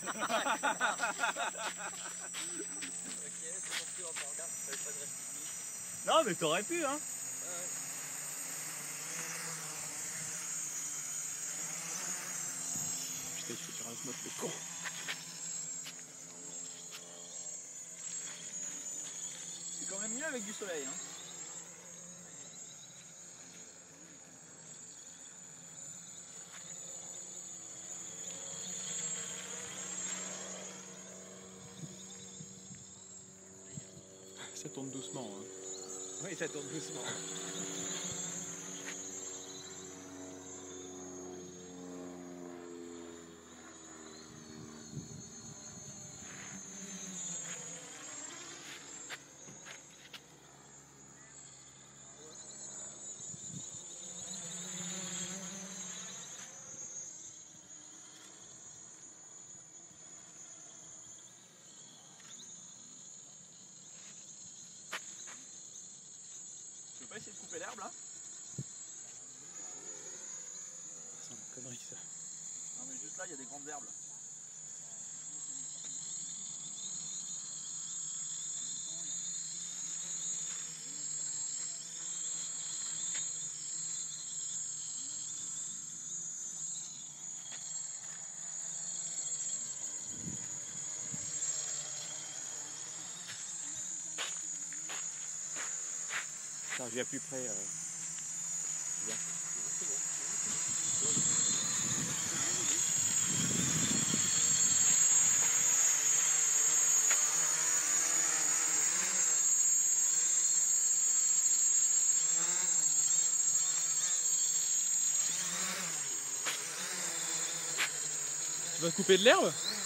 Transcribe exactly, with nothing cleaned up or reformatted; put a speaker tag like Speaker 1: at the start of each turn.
Speaker 1: c'est parti, on s'en regarde, ça pas de rester ici.
Speaker 2: Non mais t'aurais pu hein.
Speaker 1: Ouais.
Speaker 3: Putain, il faut dire à ce mode le con.
Speaker 2: C'est quand même mieux avec du soleil hein.
Speaker 3: Ça tourne doucement. Hein.
Speaker 2: Oui, ça tourne doucement. Tu veux pas essayer de couper l'herbe là?
Speaker 3: C'est une connerie ça.
Speaker 2: Non mais juste là il y a des grandes herbes.
Speaker 3: Ça revient plus près. Euh... Bien. Tu vas couper de l'herbe?